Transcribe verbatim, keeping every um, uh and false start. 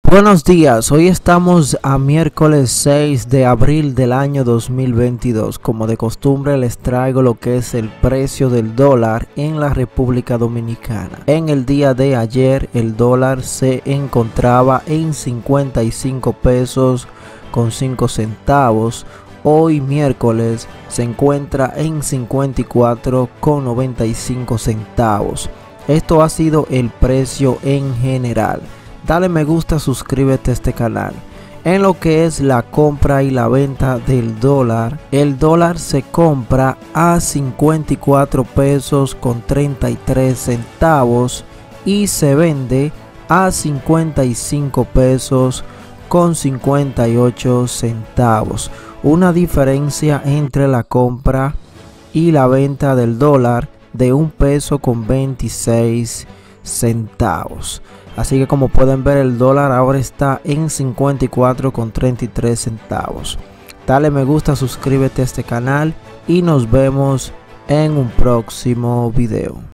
Buenos días, hoy estamos a miércoles seis de abril del año dos mil veintidós. Como de costumbre les traigo lo que es el precio del dólar en la República Dominicana. En el día de ayer el dólar se encontraba en cincuenta y cinco pesos con cinco centavos. Hoy miércoles se encuentra en cincuenta y cuatro con noventa y cinco centavos. Esto ha sido el precio en general. Dale me gusta, suscríbete a este canal. En lo que es la compra y la venta del dólar, el dólar se compra a cincuenta y cuatro pesos con treinta y tres centavos y se vende a cincuenta y cinco pesos con cincuenta y ocho centavos. Una diferencia entre la compra y la venta del dólar de un peso con veintiséis centavos. Así que como pueden ver, el dólar ahora está en cincuenta y cuatro con treinta y tres centavos. Dale me gusta, suscríbete a este canal y nos vemos en un próximo video.